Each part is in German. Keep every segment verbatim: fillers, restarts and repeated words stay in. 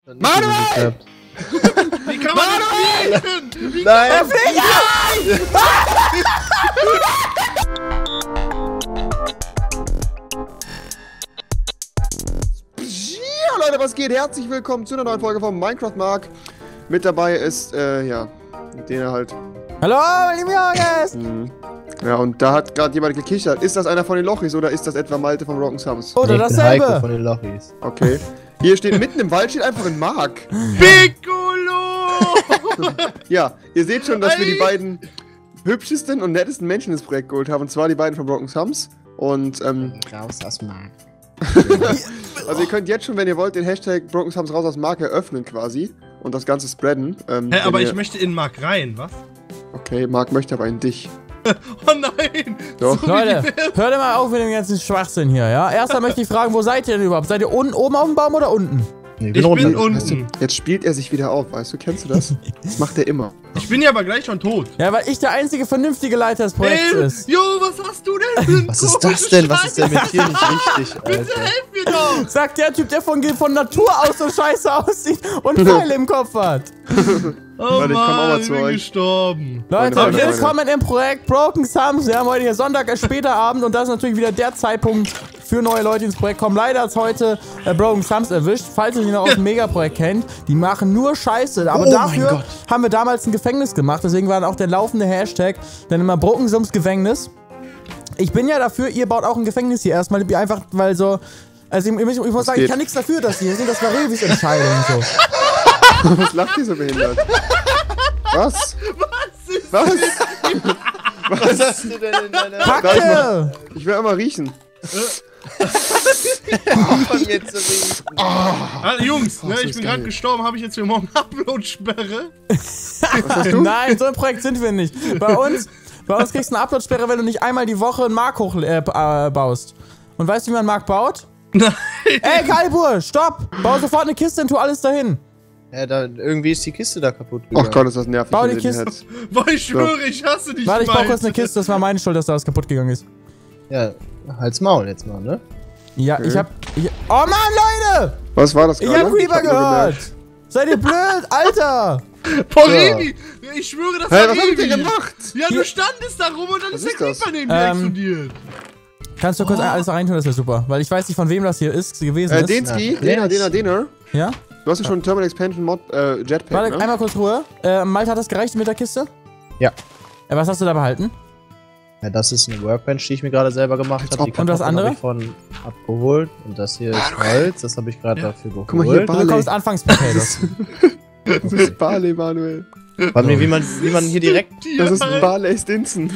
Manuel! Wie kann man das fliegen? Wie Nein! kann man fliegen? Ja, Leute, was geht? Herzlich willkommen zu einer neuen Folge von Minecraft Mark. Mit dabei ist, äh, ja, den er halt. Hallo, liebe Jungs! Mhm. Ja, und da hat gerade jemand gekichert. Ist das einer von den Lochis oder ist das etwa Malte von Rock'n Sums? Oder nee, ich dasselbe. bin Heiko von den Lochis. Okay. Hier steht mitten im Wald steht einfach ein Mark. Piccolo! Ja, ihr seht schon, dass wir die Ey. beiden hübschesten und nettesten Menschen ins Projekt geholt haben. Und zwar die beiden von Rock'n Sums. Und, ähm. Raus aus Mark. Also ihr könnt jetzt schon, wenn ihr wollt, den Hashtag Rock'n Sums raus aus Mark eröffnen quasi. Und das Ganze spreaden. Ähm, Hä, aber ihr... ich möchte in Mark rein, was? Okay, Mark möchte aber in dich. Oh nein! Doch. So Leute, wie- hört mal auf mit dem ganzen Schwachsinn hier, ja? Erstmal möchte ich fragen, wo seid ihr denn überhaupt? Seid ihr unten, oben auf dem Baum oder unten? Nee, Ich bin runter. unten. Weißt du, jetzt spielt er sich wieder auf, weißt du? Kennst du das? Das macht er immer. Ich bin ja aber gleich schon tot. Ja, weil ich der einzige vernünftige Leiter des Projekts Ey, ist. Jo, was hast du denn für ein Was ist das komisches denn? Was ist denn mit Scheiß? dir nicht richtig, Bitte Alter? helf mir doch! Sagt der Typ, der von, von Natur aus so scheiße aussieht und Pfeile im Kopf hat. Oh Warte, ich komm auch mal Mann, ich zu bin euch. gestorben. Leute, Freunde, Freunde. willkommen im Projekt Broken Sums. Wir haben heute hier Sonntag, ist später Abend und das ist natürlich wieder der Zeitpunkt für neue Leute, die ins Projekt kommen. Leider hat es heute äh, Broken Sums erwischt. Falls ihr ihn noch aus dem Megaprojekt kennt, die machen nur Scheiße. Aber Oh mein dafür Gott. haben wir damals ein Gefängnis gemacht. Deswegen war dann auch der laufende Hashtag dann immer Broken Sums Gefängnis. Ich bin ja dafür, ihr baut auch ein Gefängnis hier erstmal. Einfach, weil so... Also ich, ich, ich muss sagen, geht? ich kann nichts dafür, dass die hier sind. Das war Revis Entscheidung so. Was lacht ihr so behindert? Was? Was ist Was? Was hast du denn in deiner Kacke! Ich will einmal riechen. von mir zu reden? Ah, Jungs, ne, das ich ist bin gerade geil. gestorben. Habe ich jetzt für morgen Upload-Sperre? Nein, so ein Projekt sind wir nicht. Bei uns, bei uns kriegst du eine Upload-Sperre, wenn du nicht einmal die Woche einen Mark hoch äh, äh, baust. Und weißt du, wie man einen Mark baut? Nein! Ey, Kalbur, stopp! Bau sofort eine Kiste und tu alles dahin. Ja, da, irgendwie ist die Kiste da kaputt gegangen. Ach Gott, ist das nervig. Bau wenn die ihr den Kiste. Herz- Boah, ich schwöre, ich hasse dich. Warte, ich baue kurz Malte. eine Kiste, das war meine Schuld, dass da was kaputt gegangen ist. Ja, halt's Maul jetzt mal, ne? Ja, Okay. ich hab... Ich, oh Mann, Leute! Was war das Ich gerade? hab Creeper hab nur gehört! gemerkt. Seid ihr blöd, Alter! Boah, Ja. Revi! Ich schwöre, das Hä, war was habt ihr Revi! gemacht? Ja, Hier- du standest da rum und dann Was ist der ist das? Creeper neben dir Ähm, explodiert. Kannst du kurz alles da reintun, das wäre super. Weil ich weiß nicht, von wem das hier ist, gewesen Äh, ist. Denski, Na, Dena, yes. Dena, Dena. Ja? Du hast ja schon Terminal Expansion Mod, äh, Jetpack, Warte, ne? einmal kurz Ruhe. Äh, Malte, hat das gereicht mit der Kiste? Ja. Äh, was hast du da behalten? Ja, das ist eine Workbench, die ich mir gerade selber gemacht habe. Die Und das Kartoffeln andere? hab ich von abgeholt. Und das hier ist Holz, das habe ich gerade Ja. dafür geholt. Guck mal hier, Du Barley. bekommst Anfangspotatoes. Das ist Barley, Manuel. Vor allem, wie man, wie man hier direkt... Das ist Ja. Barley Stinson.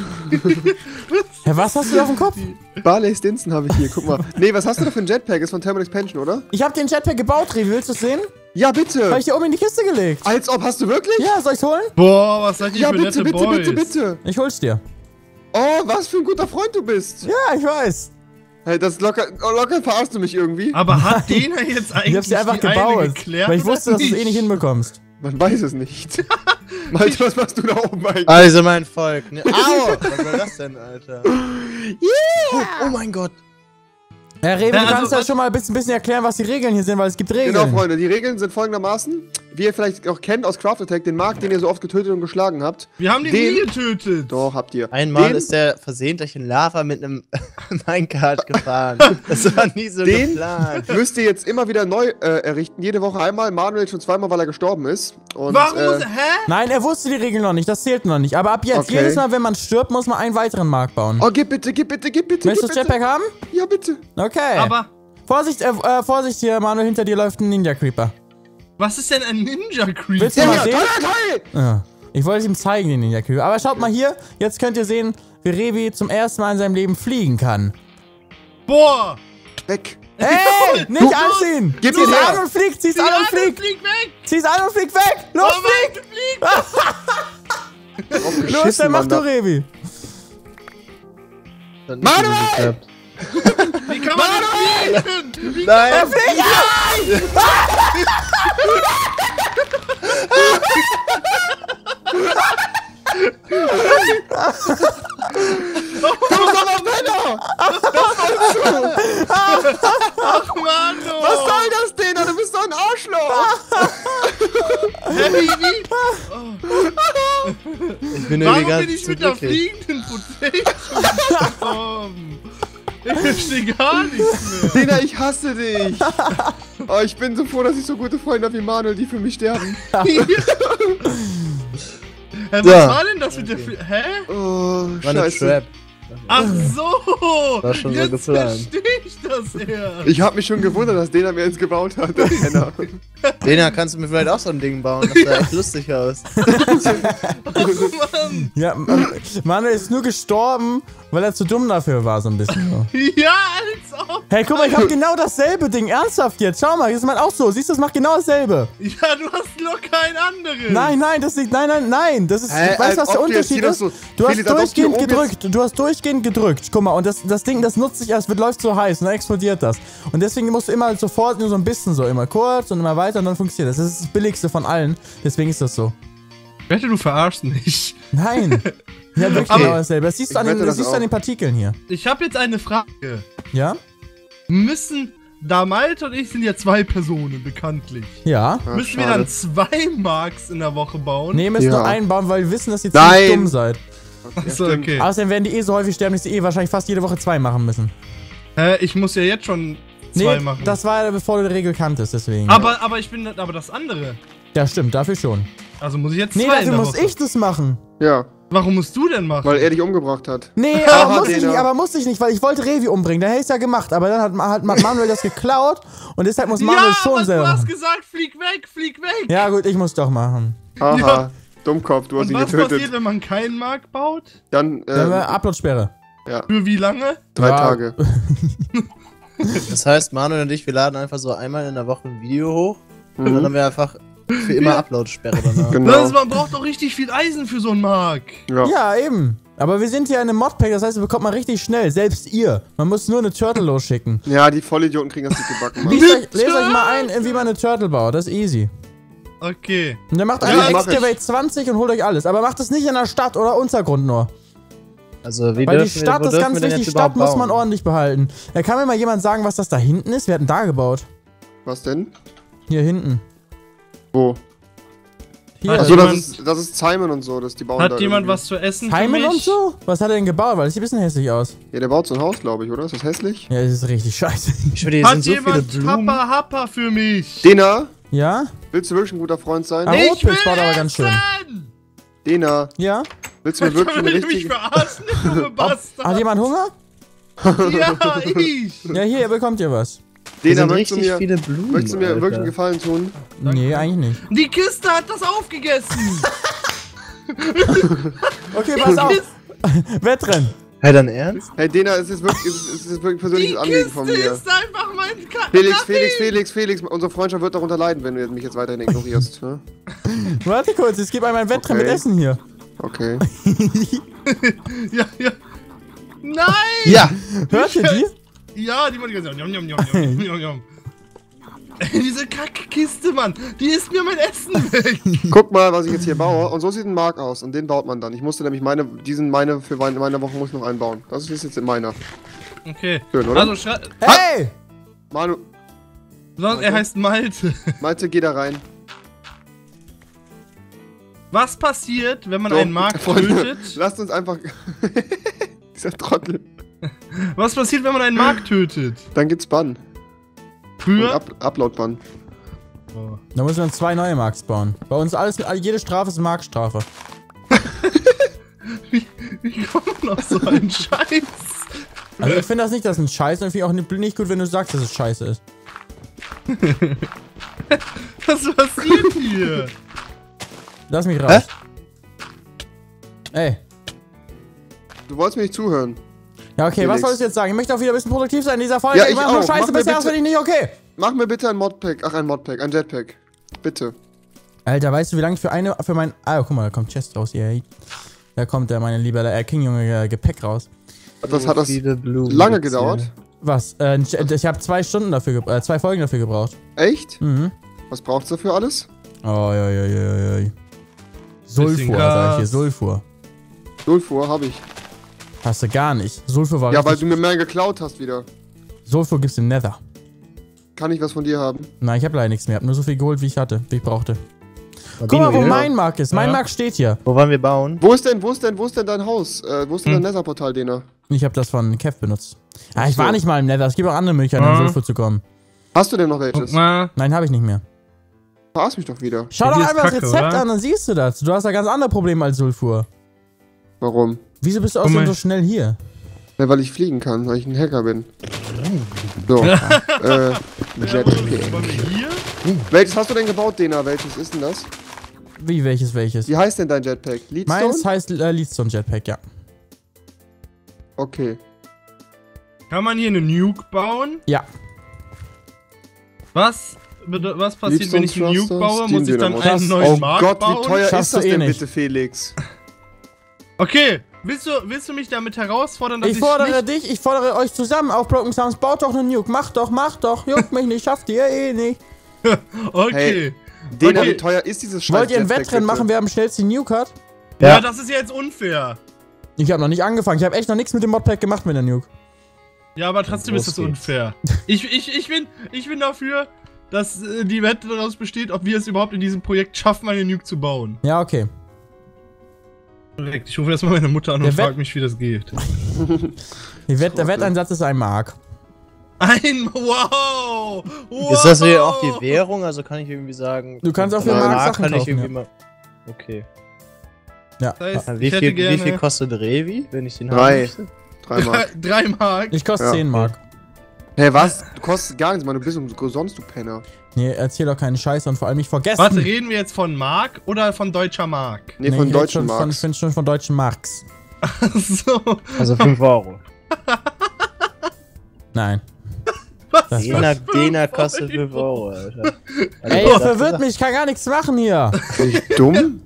Hä, was hast du da auf dem Kopf? Barley Stinson habe ich hier, guck mal. Nee, was hast du da für ein Jetpack? Ist von Terminal Expansion, oder? Ich hab den Jetpack gebaut, Revi. Willst du es sehen? Ja, bitte. Hab ich dir oben in die Kiste gelegt. Als ob, hast du wirklich? Ja, soll ich's holen? Boah, was seid ihr Ja, für bitte, nette bitte, Boys? bitte, bitte. Ich hol's dir. Oh, was für ein guter Freund du bist. Ja, ich weiß. Hey, das ist locker, oh, locker verarschst du mich irgendwie. Aber hat Dena jetzt eigentlich Ich hab's dir einfach die eine gebaut. geklärt Weil ich wusste, oder dass du es eh nicht hinbekommst. Man weiß es nicht. Malte, was machst du da oben eigentlich? Also mein Volk. Ne? Au! Was war das denn, Alter? Yeah! Oh, oh mein Gott. Herr Revi, Ja, du also kannst ja was- schon mal ein bisschen, bisschen erklären, was die Regeln hier sind, weil es gibt Regeln. Genau, Freunde, die Regeln sind folgendermaßen. Wie ihr vielleicht auch kennt aus Craft Attack, den Mark, den ihr so oft getötet und geschlagen habt. Wir haben den, Den- nie getötet. Doch, habt ihr. Einmal den, ist der versehentlich in Lava mit einem Minecart gefahren. Das war nie so Den- geplant. müsst ihr jetzt immer wieder neu äh, errichten. Jede Woche einmal. Manuel schon zweimal, weil er gestorben ist. Und, Warum äh, muss... Hä? Nein, er wusste die Regeln noch nicht, das zählt noch nicht. Aber ab jetzt, Okay. jedes Mal, wenn man stirbt, muss man einen weiteren Mark bauen. Oh, gib bitte, gib bitte, gib bitte, Möchtest du gib das bitte. Jetpack haben? Ja, bitte. Okay. Aber Vorsicht, äh, äh, Vorsicht hier, Manuel, hinter dir läuft ein Ninja Creeper. was ist denn ein Ninja Creeper? Willst du Ja, mal ja, sehen? toll, toll. Ja. Ich wollte es ihm zeigen, den Ninja Creeper. Aber schaut mal hier, jetzt könnt ihr sehen, wie Revi zum ersten Mal in seinem Leben fliegen kann. Boah! Weg. Ey, nicht Du- anziehen! Gib Zieh's ihn her. an und flieg, zieh's Die an und Arme flieg! fliegt weg! Zieh's an und flieg weg! Los, Oh flieg! Mann, fliegt! Drauf Los, geschissen, dann mach Mann, du, da. Revi! Das hat nicht so Manuel! geklappt. Wie kann man das fliegen? Wie Nein! Flieg! Du dummer Penner! Ach, Mann, oh. Was soll das denn? Du bist doch ein Arschloch! Hä, wie, wie? Oh. Ich bin Warum irgendwie bin ich ganz mit der glücklich. fliegenden Potato gestorben? Ich verstehe gar nichts mehr. Dena, ich hasse dich. Oh, ich bin so froh, dass ich so gute Freunde habe wie Manuel, die für mich sterben. Hä, was Ja. war denn das mit der Flie Hä? Oh, War eine scheiße. Trap. Ach so! War schon so Jetzt geplant. verstehe ich das erst. Ich habe mich schon gewundert, dass Dena mir eins gebaut hat. Der Penner. Lena, kannst du mir vielleicht auch so ein Ding bauen? Das sah echt lustig aus. Mann. Ja, Man- Manuel ist nur gestorben, weil er zu dumm dafür war, so ein bisschen. So. Ja, als ob. Hey, guck mal, ich hab genau dasselbe Ding. Ernsthaft jetzt. Schau mal, das ist mal auch so. Siehst du, das macht genau dasselbe. Ja, du hast locker ein anderes. Nein, nein, das ist, nein, nein, nein. Das ist, Hä, weißt du, als was der ob du jetzt Unterschied hier ist? das so- Du hast Felix, als ob durchgehend hier oben gedrückt. Du hast durchgehend gedrückt. Guck mal, und das, das Ding, das nutzt sich erst, wird, läuft so heiß und dann explodiert das. Und deswegen musst du immer sofort nur so ein bisschen so, immer kurz und immer weiter und dann funktioniert das. Das ist das billigste von allen. Deswegen ist das so. Ich wette, du verarschst mich. Nein. Ja, wirklich Aber- genau dasselbe. Das siehst du, Ich an den, wette, das das siehst du an auch. den Partikeln hier. Ich habe jetzt eine Frage. Ja? Müssen, da Malte und ich sind ja zwei Personen, bekanntlich. Ja. Ah, Müssen wir schade. dann zwei Marks in der Woche bauen? Nee, müssen Ja. nur einbauen, weil wir wissen, dass ihr ziemlich Nein. dumm seid. Achso, stimmt. okay. Außerdem werden die eh so häufig sterben, dass die eh wahrscheinlich fast jede Woche zwei machen müssen. Äh, ich muss ja jetzt schon zwei Nee, machen. das war ja bevor du die Regel kanntest, deswegen. aber, aber ich bin, aber das andere. Ja, stimmt, dafür schon. Also muss ich jetzt Nee, zwei in dafür der muss Woche. ich das machen. Ja, Warum musst du denn machen? weil er dich umgebracht hat. Nee, Aha, aber muss ich Dena. nicht, aber muss ich nicht, weil ich wollte Revi umbringen. Dann hätte ich es ja gemacht, aber dann hat, hat Manuel das geklaut und deshalb muss Manuel ja, schon aber selber du hast machen. gesagt, flieg weg, flieg weg. Ja gut, ich muss doch machen. Haha, Ja. Dummkopf, du hast Und ihn was getötet. passiert, wenn man keinen Mark baut? Dann, Dann haben wir äh, Upload-Sperre. ja, Für wie lange? drei Ja. Tage. Das heißt, Manuel und ich, wir laden einfach so einmal in der Woche ein Video hoch und dann Mhm. haben wir einfach für immer Upload-Sperre danach. Genau. Das, man braucht doch richtig viel Eisen für so einen Mark. Ja. Ja, eben. Aber wir sind hier in einem Modpack, das heißt, wir bekommt man richtig schnell. Selbst ihr. Man muss nur eine Turtle losschicken. Ja, die Vollidioten kriegen das nicht gebacken, Mann. Lest euch, lest euch mal ein, wie man eine Turtle baut. Das ist easy. Okay. Und dann macht Ja, einfach das mach ich. Excavate zwanzig und holt euch alles. Aber macht es nicht in der Stadt oder Untergrund nur. Also, wie Weil die dürfen wir, Stadt wo ist dürfen ganz wir denn wichtig. jetzt Stadt überhaupt muss man bauen? ordentlich behalten. Da kann mir mal jemand sagen, was das da hinten ist? Wir hatten da gebaut. Was denn? Hier hinten. Wo? Hier. Hat Achso, das jemand- ist, das ist Simon und so, dass die bauen da Hat jemand irgendwie. was zu essen für Simon mich? und so? Was hat er denn gebaut? Weil das sieht ein bisschen hässlich aus. Ja, der baut so ein Haus, glaube ich, oder? Ist das hässlich? Ja, das ist richtig scheiße. Ich schwöre, hier Hat sind so viele jemand Blumen. Happa Happa für mich? Dena, Ja? willst du wirklich ein guter Freund sein? Ah. Ich Rotpilz will baut aber ganz schön. essen! Dena, Ja? willst du mir wirklich Kann einen man mich richtigen... verarschen, du dumme Bastard? Hat jemand Hunger? Ja, ich! Ja, hier, bekommt ihr was. Hier Dena, sind möchtest du richtig mir, viele Blumen, möchtest du mir Alter. wirklich einen Gefallen tun? Nee, eigentlich nicht. Die Kiste hat das aufgegessen! Okay, pass auf. Wettrennen. Hey, dein Ernst? Hey, Dena, es ist wirklich, es ist, es ist wirklich ein Die persönliches Anliegen Kiste von mir. ist einfach mein Ka Felix, Kaffee. Felix, Felix, Felix, unsere Freundschaft wird darunter leiden, wenn du mich jetzt weiterhin ignorierst. Ne? Warte kurz, es gibt einmal ein Wettrennen Okay. mit Essen hier. Okay. Ja, ja. Nein! Ja! Hört ihr die? Ja, die wollte ich gesagt. Njom, njom, njom, njom, njom, njom. Ey, diese Kackkiste, Mann. Die isst mir mein Essen weg. Guck mal, was ich jetzt hier baue. Und so sieht ein Mark aus. Und den baut man dann. Ich musste nämlich meine, diesen meine für meine, meine Woche muss ich noch einbauen. Das ist jetzt meiner. Okay. Schön, oder? Also, schrei- Hey! Manu, sonst, er heißt Malte. Malte, geh da rein. Was passiert, wenn man So, einen Mark Freunde, tötet? Lasst uns einfach... Dieser Trottel. Was passiert, wenn man einen Mark tötet? Dann gibt's Bann. Und Für? Up Upload-Bann. Oh. Da müssen wir zwei neue Marks bauen. Bei uns alles, jede Strafe ist eine Markstrafe. Wie kommt man auf so einen Scheiß? Also ich finde das nicht, dass es ein Scheiß ist. Und ich finde auch nicht- nicht gut, wenn du sagst, dass es scheiße ist. Was passiert hier? Lass mich raus. Ey. Du wolltest mir nicht zuhören. Ja, okay, was Felix. soll ich jetzt sagen? Ich möchte auch wieder ein bisschen produktiv sein in dieser Folge. Ja, ich mach nur auch. Scheiße Mach mir bisher, das bitte- finde ich nicht okay. Mach mir bitte ein Modpack. Ach, ein Modpack. Ein Jetpack. Bitte. Alter, weißt du, wie lange ich für eine, für mein... Ah, guck mal, da kommt Chest raus, yay. Da kommt der, meine liebe äh, King-Junge, äh, Gepäck raus. Das hat das Viele Blumen lange gibt's gedauert. hier. Was? Äh, ich habe zwei Stunden dafür, ge- äh, zwei Folgen dafür gebraucht. Echt? Mhm. Was braucht's dafür alles? Oh, ja, ja, ja, ja, ja. Sulfur, sag ich hier, Gas. Sulfur. Sulfur habe ich. Hast du gar nicht. Sulfur war Ja, weil richtig... du mir mehr geklaut hast wieder. Sulfur gibt's im Nether. Kann ich was von dir haben? Nein, ich habe leider nichts mehr. Ich habe nur so viel geholt, wie ich hatte, wie ich brauchte. Guck mal, wo mein Mark ist. Mein Ja. Mark steht hier. Wo wollen wir bauen? Wo ist denn, wo ist denn, wo ist denn dein Haus? Äh, wo ist denn Hm. dein Netherportal, Dena? Ich habe das von Kev benutzt. Ah, ich so. war nicht mal im Nether. Es gibt auch andere Möglichkeiten, Ja. in Sulfur zu kommen. Hast du denn noch Guck welches? mal. Nein, habe ich nicht mehr. Verarsch mich doch wieder. Schau Ja, doch die ist einmal das kacke, Rezept oder? an, dann siehst du das. Du hast da ganz andere Probleme als Sulfur. Warum? Wieso bist du Guck außerdem mal. so schnell hier? Ja, weil ich fliegen kann, weil ich ein Hacker bin. So, äh, Wollen Jetpack. wir hier? Welches hast du denn gebaut, Dena? Welches ist denn das? Wie, welches, welches? Wie heißt denn dein Jetpack? Leadstone? Meins heißt äh, Leadstone Jetpack, ja. Okay. Kann man hier eine Nuke bauen? Ja. Was, bede- was passiert, wenn ich eine Nuke Thruster, baue? Muss ich dann Steam einen Dynamo. neuen Oh Markt Gott, bauen? wie teuer Schaffst ist das du eh denn nicht. bitte, Felix? Okay, willst du, willst du mich damit herausfordern, dass Ich ich, fordere nicht... dich, ich fordere euch zusammen auf Broken Sounds. Baut doch eine Nuke. Mach doch, mach doch. Juckt mich nicht, schafft ihr eh nicht. Okay. Hey, Dena, Okay. wie teuer ist dieses Scheiß Wollt ihr ein Jetpack Wettrennen bitte? machen, wer am schnellsten die Nuke hat? Ja. Ja. das ist ja jetzt unfair. Ich habe noch nicht angefangen. Ich habe echt noch nichts mit dem Modpack gemacht mit der Nuke. Ja, aber trotzdem Los ist das geht's. unfair. Ich, ich, ich, bin, ich bin dafür, dass äh, die Wette daraus besteht, ob wir es überhaupt in diesem Projekt schaffen, eine Nuke zu bauen. Ja, okay. Korrekt. Ich rufe erstmal meine Mutter an Der und Wett- frage mich, wie das geht. Die Wett der Wetteinsatz ist ein Mark. Ein Wow! wow! Ist das hier auch die Währung? Also kann ich irgendwie sagen. Du kannst auch für Nein. Mark Sachen kann ich kaufen. irgendwie Ja. mal. Okay. Ja. Das heißt, Wie ich hätte viel, gerne wie viel kostet Revi, wenn ich den Drei. haben möchte? Drei drei, Mark. drei Mark. Ich koste Ja. zehn Mark. Hä, hey, was? Du kostest gar nichts, Mann. Du bist umsonst, du Penner. Nee, erzähl doch keinen Scheiß und vor allem nicht vergessen. Warte, reden wir jetzt von Mark oder von deutscher Mark? Nee, Nee, von ich red deutschen schon Von, ich Marks. bin schon von deutschen Marks. so. Also fünf Euro. Nein. Was? Das Dena, fünf Dena Euro? kostet fünf Euro, Alter. Also Ey, was ihr sagst verwirrt du? mich. Ich kann gar nichts machen hier. Bin ich dumm?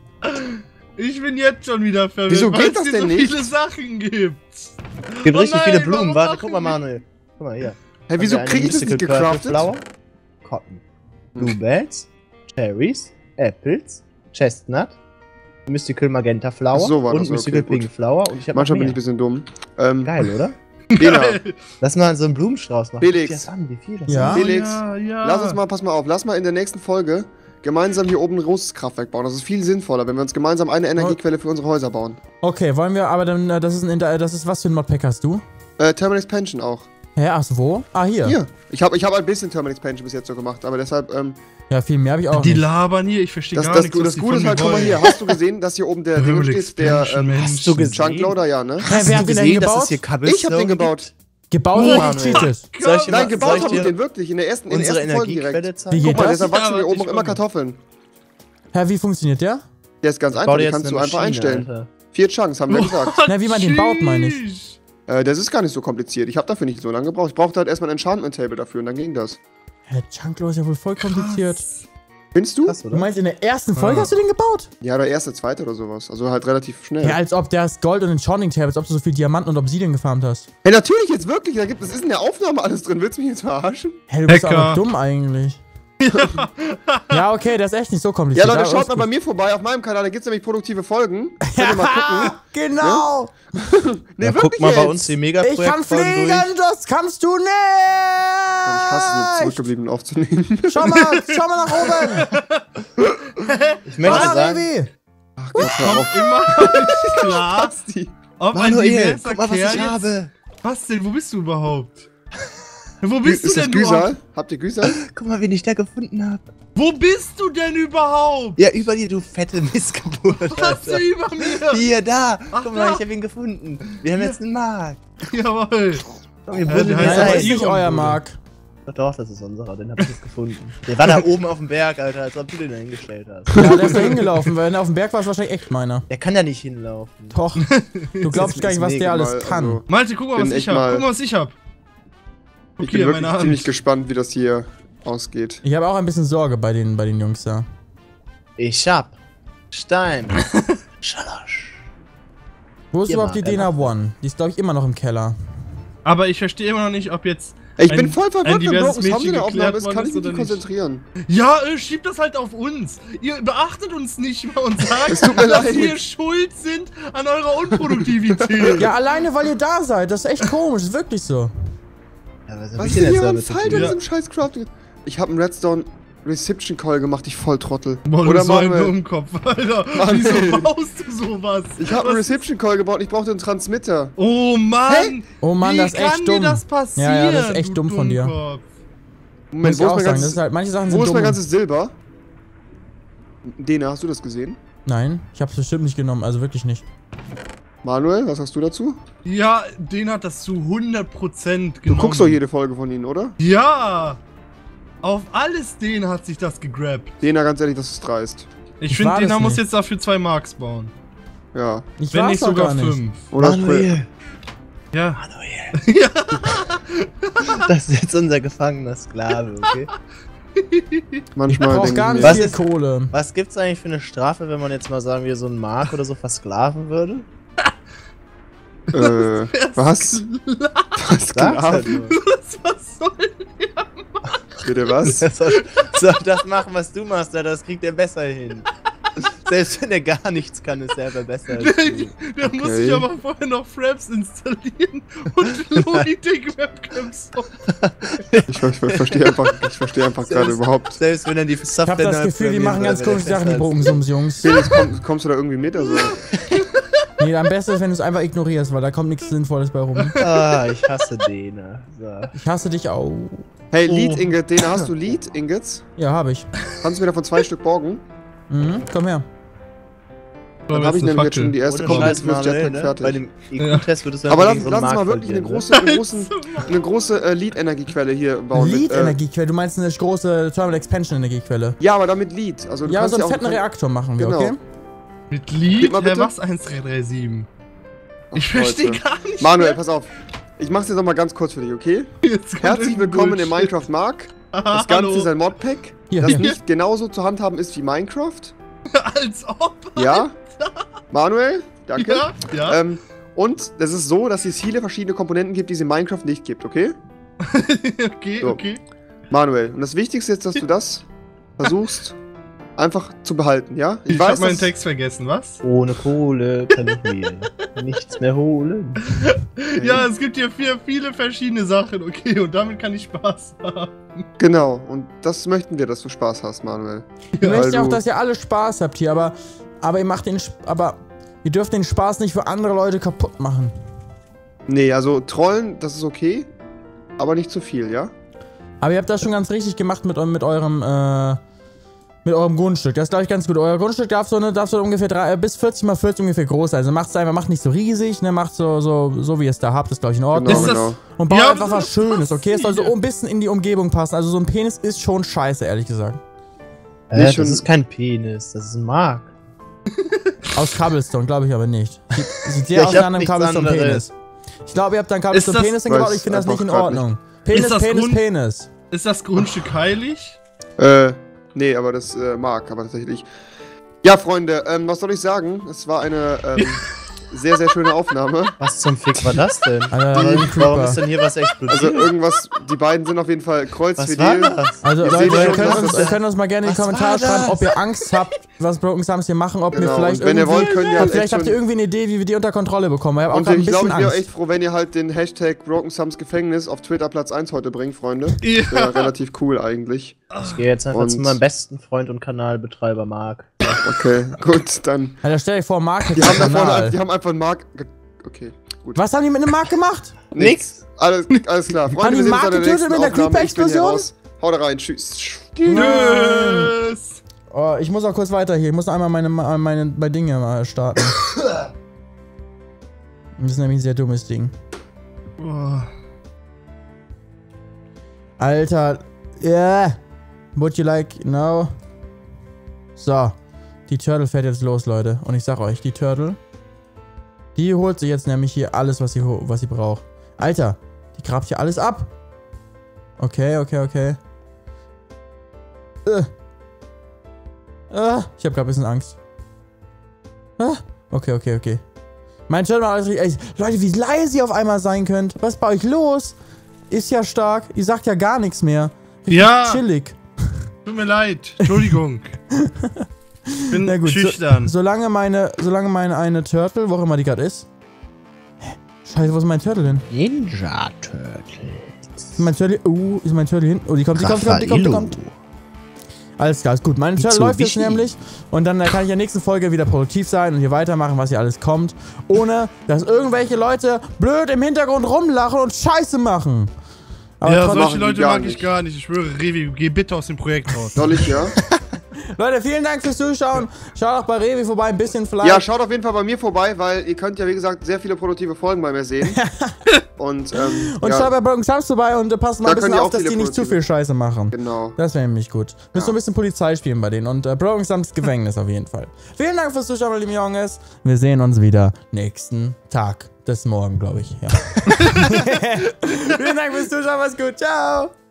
Ich bin jetzt schon wieder verwirrt, Wieso weil geht es das hier denn so nicht? viele Sachen gibt. Es gibt Oh richtig nein, viele warum Blumen. Warte, machen guck mal, die- Manuel. Guck mal hier. Hä, wieso Haben wir krieg eine ich das nicht Mystical Purple gecraftet? Flower, Cotton, Bluebells, Cherries, Apples, Chestnut, Mystical Magenta Flower Ach so war und das, okay, Mystical gut. Pink Flower und ich hab Manchmal noch bin ich ein mehr. bisschen dumm. Ähm, Geil, oder? Dena, Geil. Lass mal so einen Blumenstrauß machen. Felix. Guck dir das an, wie viel das Ja. ist. Felix, ja, ja. lass uns mal, pass mal auf, lass mal in der nächsten Folge gemeinsam hier oben ein großes Kraftwerk bauen. Das ist viel sinnvoller, wenn wir uns gemeinsam eine Energiequelle für unsere Häuser bauen. Okay, wollen wir aber dann, äh, das ist ein, Inter- das ist was für ein Modpack hast du? Äh, Thermal Expansion auch. Hä, ach so, wo? Ah, hier. Hier. Ich habe ich hab ein bisschen Thermal Expansion bis jetzt so gemacht, aber deshalb, ähm, Ja, viel mehr habe ich auch Die nicht. labern hier, ich verstehe das, gar das, nichts, das, was die Gute von ist mir halt, guck mal wollen. hier, hast du gesehen, dass hier oben der Ding Thermal steht, der, Expansion, ähm, Mensch. Hast du gesehen? Chunkloader, ja, ne? Hä, wer Hast hat du den denn gesehen, dass gebaut? es hier Ich hab Cobblestone den gebaut. Gebaut Oh, oder Mann, gecheatet? Soll ich dir Nein, mal- gebaut soll ich habe ich dir den wirklich, in der ersten, in der unsere ersten Folge Energiequelle direkt. zeigen? Wie Guck geht mal, das? deshalb wachsen Ja, wir warte, oben ich immer komm. Kartoffeln. Hä, wie funktioniert der? Der ist ganz Ich einfach, baue dir den jetzt kannst du eine einfach Maschine, einstellen. Alter. Vier Chunks, haben wir gesagt. Na, wie man den baut, meine ich. Tschüss. Äh, das ist gar nicht so kompliziert. Ich habe dafür nicht so lange gebraucht. Ich brauchte halt erstmal ein Enchantment-Table dafür und dann ging das. Hä, Chunklo ist ja wohl voll kompliziert. Findest du? Krass, Du oder? meinst, in der ersten Folge Ja. hast du den gebaut? Ja, der erste, zweite oder sowas. Also halt relativ schnell. Ja, als ob der ist Gold und Enchanting Tab, als ob du so viel Diamanten und Obsidian gefarmt hast. Hey, natürlich jetzt wirklich. Da gibt, das ist in der Aufnahme alles drin. Willst du mich jetzt verarschen? Hä, du bist Hacker. aber dumm eigentlich. Ja, okay, das ist echt nicht so Ja, kompliziert. Leute, aber schaut ist mal gut. bei mir vorbei. Auf meinem Kanal, da gibt's nämlich produktive Folgen. Könnt ihr mal gucken. Genau! Nee, Ja, guck wirklich mal bei jetzt. uns die Ich Mega-Projekte kann fliegen, das kannst du nicht! Ich hasse es, mit zurückgeblieben aufzunehmen. Schau mal, schau mal nach oben! Ich möchte Ah, sagen, Baby! Ach Gott, hör auf. Immer nicht klar, Basti. ob ein Manuel, diverser guck mal, was Kerl ich jetzt- habe. Was denn? Wo bist du überhaupt? Wo bist Ist du das denn Güsal? überhaupt? Habt ihr Güsal? Guck mal, wen ich da gefunden habe. Wo bist du denn überhaupt? Ja, über dir, du fette Missgeburt, Was Alter. über mir? Hier, da. Ach, Guck mal, da. ich habe ihn gefunden. Wir haben jetzt einen Markt. Jawohl. Komm, wir Ja, wurden der Ja, heißt das aber ist nicht Iron, euer Bruder. Mark. Doch, doch, das ist unserer, den hab ich jetzt gefunden. Der war da oben auf dem Berg, Alter, als ob du den da hingestellt hast. Ja, der ist da hingelaufen, weil auf dem Berg war es wahrscheinlich echt meiner. Der kann da nicht hinlaufen. Doch. Du glaubst gar nicht, was der alles kann. Also, Malte, guck mal, Bin was echt ich hab. mal- Guck mal, was ich hab. ich Guck bin hier, wirklich meine Hand. ziemlich gespannt, wie das hier ausgeht. Ich habe auch ein bisschen Sorge bei den, bei den Jungs da. Ich hab Stein. Schalasch. Wo ist Hier überhaupt mal, die Dena One? Die ist, glaube ich, immer noch im Keller. Aber ich verstehe immer noch nicht, ob jetzt... Ich ein- bin voll ein verwirrt, wenn diverses Broken Sound in Mädchen der Aufnahme geklärt ist, kann worden ich mich oder nicht nicht. konzentrieren. Ja, äh, schiebt das halt auf uns. Ihr beachtet uns nicht mal und sagt, Es tut mir dass leid. wir schuld sind an eurer Unproduktivität. Ja, alleine, weil ihr da seid. Das ist echt komisch. Das ist wirklich so. Ja, was hab Was ich ist denn denn jetzt hier am damit zu Fall tun? in Ja. diesem scheiß Crafting? Ich hab einen Redstone. Reception Call gemacht, ich Volltrottel. Boah, Oder du so ein Manuel? Dummkopf, Alter. Manuel. Wieso baust du sowas? Ich habe einen Was- Reception Call gebaut, ich brauchte einen Transmitter. Oh Mann! Oh Mann, Wie das ist echt kann dumm. dir das passieren? Ja, ja, das ist echt du dumm von dir. Dummkopf? Muss Moment, ich wo ist auch mein sagen, das ganzes, ist halt, manche Sachen wo sind ist dumm. mein ganzes Silber? Dena, hast du das gesehen? Nein, ich hab's bestimmt nicht genommen, also wirklich nicht. Manuel, was sagst du dazu? Ja, den hat das zu hundert Prozent Du genommen. guckst doch jede Folge von ihnen, oder? Ja! Auf alles den hat sich das gegrabt. Dena, ganz ehrlich, das ist dreist. Ich, Ich finde, war den das muss nicht. jetzt dafür zwei Marks bauen. Ja. Ich Wenn war's nicht doch sogar gar nicht. fünf. Oder Manuel. Ja. Manuel. Ja. Das ist jetzt unser gefangener Sklave, okay? manchmal Du brauchst denke gar ich nicht mir, Was viel ist- Kohle. Was gibt's eigentlich für eine Strafe, wenn man jetzt mal sagen wir so einen Mark oder so versklaven würde? äh, was? Was, Sag's halt Sklaven? nur. Was, was soll Bitte was? Der soll, soll das machen, was du machst, Alter, das kriegt er besser hin. Selbst wenn er gar nichts kann, ist er aber besser als der? du. Der muss Okay. sich aber vorher noch Fraps installieren und Logitech Webcams. Ich, ver ver verstehe einfach, ich verstehe einfach gerade Selbst- überhaupt. Selbst wenn er die Ich Software hab das neu Gefühl, die programmieren machen ganz würde, komische wäre Sachen, die besser als Brokensums, Jungs. Felix, komm, kommst du da irgendwie mit? Also, Nee, am besten ist, wenn du es einfach ignorierst, weil da kommt nichts Sinnvolles bei rum. du. Ah, ich hasse den. So. Ich hasse dich auch. hey, Oh. Lied, Inget, Dena, hast du Lied, Inget? Ja, habe ich. Kannst du mir davon zwei Stück borgen? Mhm, komm her. Dann habe ich nämlich jetzt schon die erste Ohne Kombi Scheiß, fürs Manuel, Jetpack ne? fertig. Bei dem I Q-Test würdest du Aber einfach lass, gegen so lass einen uns mal Mark wirklich eine verlieren, große, eine große, eine große äh, Lead-Energiequelle hier bauen. mit, äh, Lead-Energiequelle, du meinst eine große Thermal Expansion-Energiequelle. Ja, aber damit Lead. Also, du Ja, kannst so einen ja auch, fetten Reaktor machen wir, Genau. okay? Mit Gib Lied, mal Herr bitte. was? eins drei drei sieben. Ich Ach, verstehe Leute. gar nicht. Manuel, mehr. pass auf. Ich mach's jetzt noch mal ganz kurz für dich, okay? Jetzt kommt Herzlich irgendein willkommen in Bullshit. Minecraft Mark. Aha, Das Ganze hallo. ist ein Modpack, Hier, das hier. nicht genauso zu handhaben ist wie Minecraft. Als ob. Ja? Manuel, danke. Ja, ja. Ähm, und es ist so, dass es viele verschiedene Komponenten gibt, die es in Minecraft nicht gibt, okay? okay, so. okay. Manuel, und das Wichtigste ist, dass du das versuchst, einfach zu behalten, ja? Ich, hab weiß, meinen dass- Text vergessen, was? Ohne Kohle kann ich mir nichts mehr holen. Ja, es gibt hier vier, viele verschiedene Sachen, okay, und damit kann ich Spaß haben. Genau, und das möchten wir, dass du Spaß hast, Manuel. Ich möchte weil auch, du- dass ihr alle Spaß habt hier, aber, aber ihr macht den, Sp- aber ihr dürft den Spaß nicht für andere Leute kaputt machen. Nee, also trollen, das ist okay, aber nicht zu viel, ja? Aber ihr habt das schon ganz richtig gemacht mit, eu- mit eurem, äh, mit eurem Grundstück. Das ist, glaube ich, ganz gut. Euer Grundstück darf so, ne, darf so ungefähr drei, bis vierzig mal vierzig ungefähr groß sein. Also macht es einfach, macht nicht so riesig, ne, macht so, so, so wie ihr es da habt, ist, glaube ich, in Ordnung. Genau, Ist das- genau. Und baut Ja, einfach aber was das Schönes, passt okay? Es soll so hier. ein bisschen in die Umgebung passen. Also so ein Penis ist schon scheiße, ehrlich gesagt. Äh, Nicht das schon- ist kein Penis, das ist ein Mark. Aus Cobblestone, glaube ich aber nicht. Sieht, sieht sehr Ja, ich aus hab nach einem nichts Cobblestone-Penis. anderes. Ich glaube, ihr habt dann Cobblestone-Penis das- hingebaut, Weiß ich finde das nicht in einfach grad Ordnung. Penis, Ist das Penis, Grund- Penis. Ist das Grundstück heilig? Äh, nee, aber das äh, mag, aber tatsächlich. Ja, Freunde, ähm, was soll ich sagen? Es war eine ähm, sehr, sehr schöne Aufnahme. Was zum Fick war das denn? Alter, Die- ein Warum Creeper. ist denn hier was explodiert? Also irgendwas, die beiden sind auf jeden Fall kreuz was für war die. das? Also Ihr Leute, seht ihr schon, könnt, was uns, das ihr ist. könnt uns mal gerne in die Was Kommentare war schreiben, das? ob ihr Angst habt, was Broken Sums hier machen, ob Genau, wir vielleicht und wenn ihr irgendwie... wollt, könnt ihr habt, halt vielleicht echt habt ihr schon, irgendwie eine Idee, wie wir die unter Kontrolle bekommen. Ich habe auch und gerade ein ich glaube, bisschen ich wäre Angst. echt froh, wenn ihr halt den Hashtag Broken Sums Gefängnis auf Twitter Platz eins heute bringt, Freunde. Ja. Das wäre relativ cool eigentlich. Ich gehe jetzt einfach Und- zu meinem besten Freund und Kanalbetreiber Marc. Okay, gut, dann. Alter, stell dir vor, Mark hätte Die haben, da einen vorne, Kanal. die haben einfach einen Mark. ge- Okay, gut. Was haben die mit einem Mark gemacht? Nix. Alles, alles klar. Freunde, die wir sehen uns Mark bei der getötet nächsten mit einer Aufnahme. Ich bin hier Creeper-Explosion? raus. Haut rein, tschüss. Tschüss. Oh, ich muss auch kurz weiter hier. Ich muss noch einmal meine, meine, meine Dinge mal starten. Das ist nämlich ein sehr dummes Ding. Oh. Alter. Yeah. Would you like... No. So. Die Turtle fährt jetzt los, Leute. Und ich sag euch, die Turtle... Die holt sich jetzt nämlich hier alles, was sie, ho- was sie braucht. Alter. Die grabt hier alles ab. Okay, okay, okay. Äh. Äh. Ich hab grad ein bisschen Angst. Ah. Okay, okay, okay. Mein Turtle macht alles richtig... Ey, Leute, wie leise ihr auf einmal sein könnt. Was ist bei euch los? Ist ja stark. Ihr sagt ja gar nichts mehr. Richtig Ja. chillig. Tut mir leid. Entschuldigung. Ich bin Na gut, schüchtern. So, solange meine, solange meine eine Turtle, wo auch immer die gerade ist. Hä? Scheiße, wo ist mein Turtle hin? Ninja Turtle. Ist mein Turtle, uh, ist mein Turtle hin? Oh, die kommt, die kommt, die kommt, die kommt, die kommt. Alles klar, ist gut. Mein Channel läuft jetzt nämlich und dann äh, kann ich in der nächsten Folge wieder produktiv sein und hier weitermachen, was hier alles kommt, ohne dass irgendwelche Leute blöd im Hintergrund rumlachen und Scheiße machen. Aber ja, trotzdem- solche Leute gar mag ich nicht. gar nicht. Ich schwöre, Revi, geh bitte aus dem Projekt raus. Soll ich, ja? Leute, vielen Dank fürs Zuschauen. Schaut auch bei Revi vorbei, ein bisschen vielleicht. Ja, schaut auf jeden Fall bei mir vorbei, weil ihr könnt ja, wie gesagt, sehr viele produktive Folgen bei mir sehen. Und, ähm, und ja, schaut bei Broken Sums vorbei und äh, passt mal Da ein bisschen könnt ihr auf, auch dass viele die nicht zu produktive- viel Scheiße machen. genau. Das wäre nämlich gut. Müsst Ja. so ein bisschen Polizei spielen bei denen und äh, Broken Sums Gefängnis auf jeden Fall. Vielen Dank fürs Zuschauen, meine lieben Jungs. Wir sehen uns wieder nächsten Tag. Das ist morgen, glaube ich. Ja. Vielen Dank fürs Zuschauen, mach's gut. Ciao.